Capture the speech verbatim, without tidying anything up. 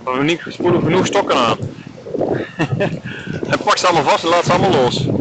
We hebben niet spoedig genoeg stokken aan. En pak ze allemaal vast en laat ze allemaal los.